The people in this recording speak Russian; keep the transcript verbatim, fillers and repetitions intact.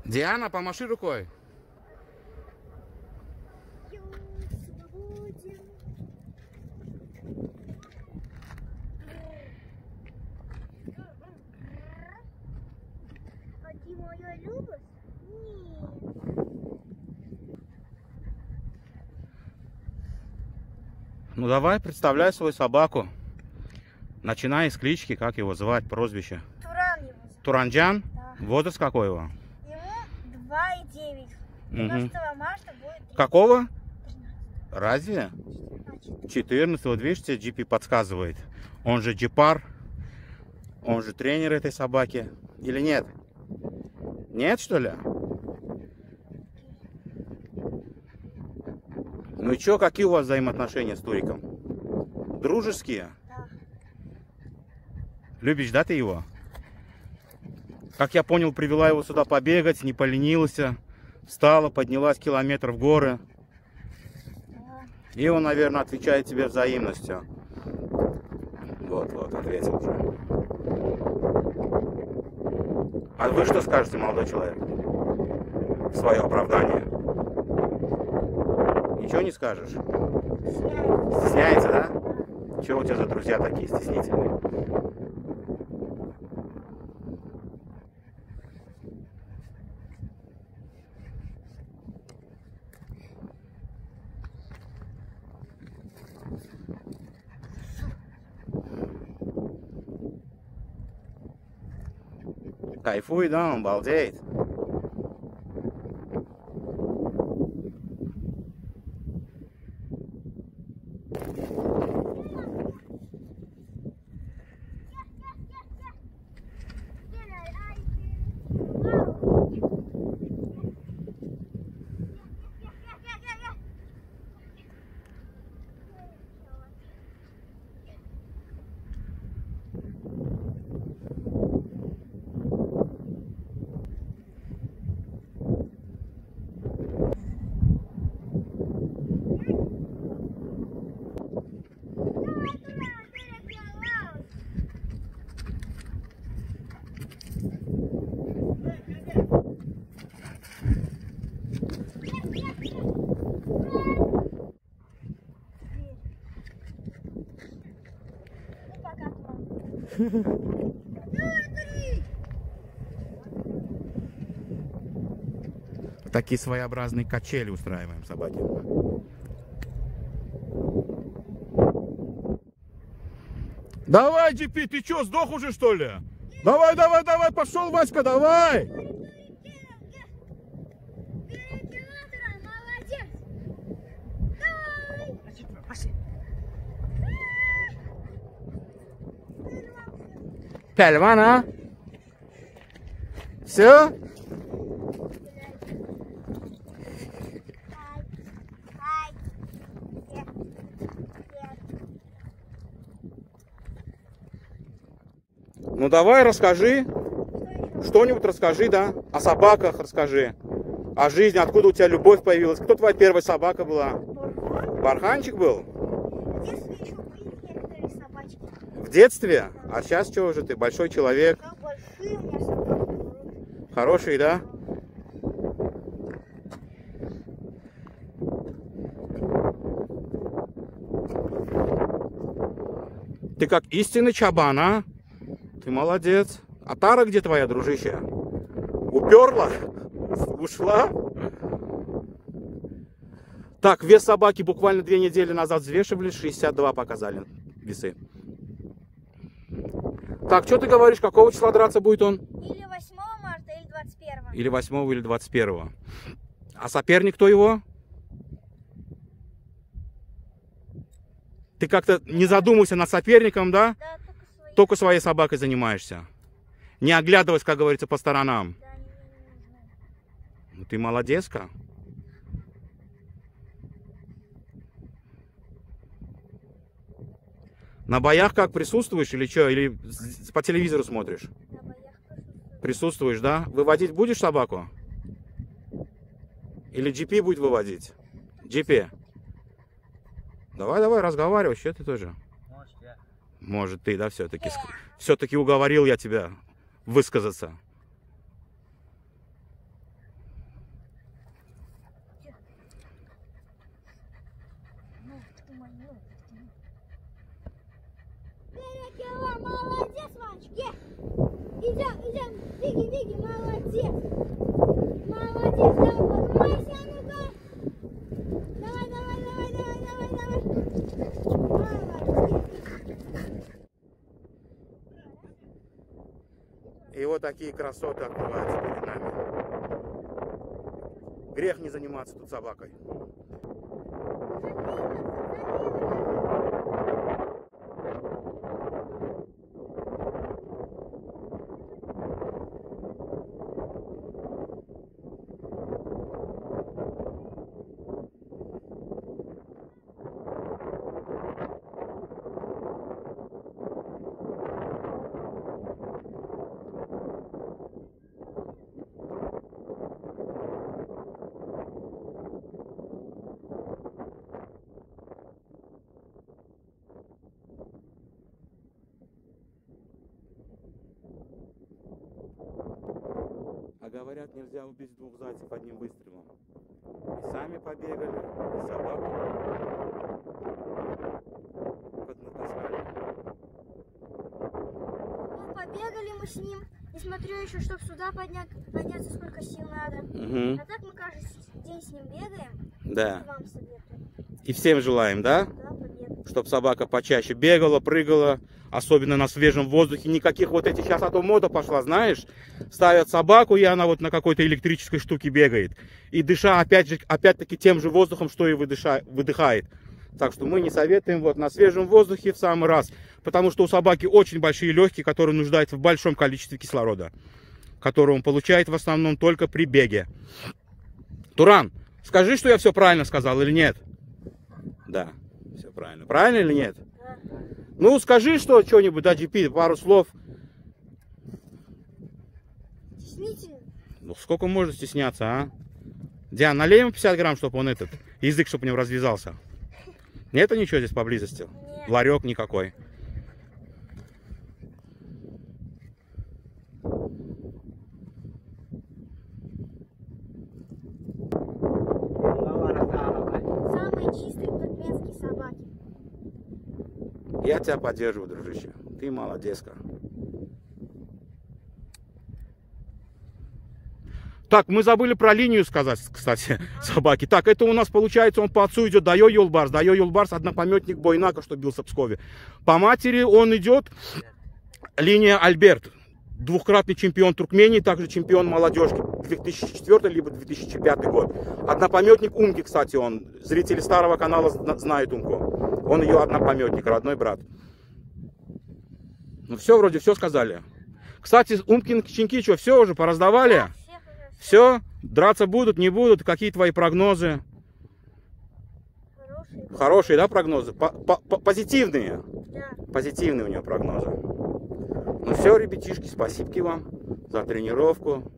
Диана, помаши рукой. А ты моя любишь? Нет. Ну давай, представляй свою собаку. Начинай с клички, как его звать, прозвище. Туран его. Туранджан? Да. Возраст какой его? Ему два и девять. двенадцатого марта будет три. Какого? тринадцать. Разве? Значит, четырнадцать. Вот видишь, тебе джи пи подсказывает. Он же джипар. Он же тренер этой собаки. Или нет? Нет, что ли? Ну и чё, какие у вас взаимоотношения с Туриком? Дружеские? да. Любишь, да, ты его? Как я понял, привела его сюда побегать, не поленилась. Встала, поднялась километр в горы. Да. И он, наверное, отвечает тебе взаимностью. Вот, вот, ответил уже. А вы что скажете, молодой человек? В свое оправдание. Ничего не скажешь? Сняй. Стесняется, да? Чего у тебя за друзья такие стеснительные? Кайфуй, да, он балдеет. Такие своеобразные качели устраиваем собаке. Давай, джи пи, ты что, сдох уже, что ли? Давай, давай, давай, пошел, Васька, давай! Пельван, а? Все? Ну давай расскажи, что-нибудь расскажи, да, о собаках расскажи, о жизни, откуда у тебя любовь появилась, кто твоя первая собака была? Барханчик был? В детстве еще были некоторые собачки. В детстве? А сейчас что уже ты, большой человек? Как большие у меня собаки. Хороший, да? Ты как истинный чабан, а? Ты молодец. А Тара где твоя, дружище? Уперла? Ушла? Так, вес собаки буквально две недели назад взвешивали, шестьдесят два показали весы. Так, что ты говоришь, какого числа драться будет он? Или восьмого марта, или двадцать первого. Или восьмого, или двадцать первого. А соперник кто его? Ты как-то не задумывайся над соперником, да? Да, только свои. Только своей собакой занимаешься. Не оглядываясь, как говорится, по сторонам. Да, они мне не нужны. Ну, ты молодецка. На боях как, присутствуешь или что? Или по телевизору смотришь? На боях присутствую. Присутствуешь, да? Выводить будешь собаку? Или джи пи будет выводить? джи пи. Давай, давай, разговаривай, что ты тоже? Может, я. Может, ты, да, все-таки. Все-таки уговорил я тебя высказаться. Мальчики, идем, идем, беги, беги, молодец. Молодец, давай, поднимайся, а ну-ка. Давай, давай, давай, давай, давай, давай. Молодец. И вот такие красоты открываются перед нами. Грех не заниматься тут собакой. А говорят, нельзя убить двух зайцев одним выстрелом. И сами побегали, и собаку поднатаскали. Вот побегали мы с ним. И смотрю еще, чтобы сюда поднять, подняться, сколько сил надо. Угу. А так мы каждый день с ним бегаем. Да. Вам советую. И всем желаем, да? Да, побег. Чтобы собака почаще бегала, прыгала, особенно на свежем воздухе. Никаких вот этих, сейчас а то мода пошла, знаешь, ставят собаку, и она вот на какой-то электрической штуке бегает. И дыша, опять же, опять-таки тем же воздухом, что и выдыша, выдыхает. Так что мы не советуем вот на свежем воздухе в самый раз. Потому что у собаки очень большие легкие, которые нуждаются в большом количестве кислорода. Который он получает в основном только при беге. Туран, скажи, что я все правильно сказал или нет? Да, все правильно. Правильно или нет? Да. Ну, скажи что, что-нибудь, да, джи пи, пару слов. Стеснительно. Ну, сколько можно стесняться, а? Диан, налей ему пятьдесят грамм, чтобы он этот, язык, чтобы у него развязался. Нету ничего здесь поблизости? Нет. Ларек никакой. Самые чистые туркменские собаки. Я тебя поддерживаю, дружище. Ты молодецка. Так, мы забыли про линию сказать, кстати, собаки. Так, это у нас получается, он по отцу идет Дайо Юлбарс. Дайо Юлбарс, однопометник Бойнака, что бился в Пскове. По матери он идет линия Альберт. Двукратный чемпион Туркмении, также чемпион молодежки две тысячи четвёртый либо две тысячи пятый год. Однопометник Умки, кстати, он. Зрители старого канала знают Умку. Он ее однопометник, родной брат. Ну все, вроде все сказали. Кстати, Умкин щенки, что, все уже пораздавали? Все? Драться будут, не будут? Какие твои прогнозы? Хорошие. Хорошие, да, прогнозы? По -по Позитивные? Да. Позитивные у него прогнозы. Ну все, ребятишки, спасибо вам за тренировку.